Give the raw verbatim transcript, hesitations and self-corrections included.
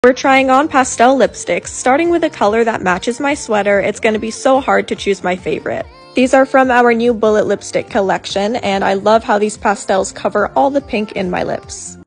We're trying on pastel lipsticks. Starting with a color that matches my sweater, it's going to be so hard to choose my favorite. These are from our new bullet lipstick collection, and I love how these pastels cover all the pink in my lips.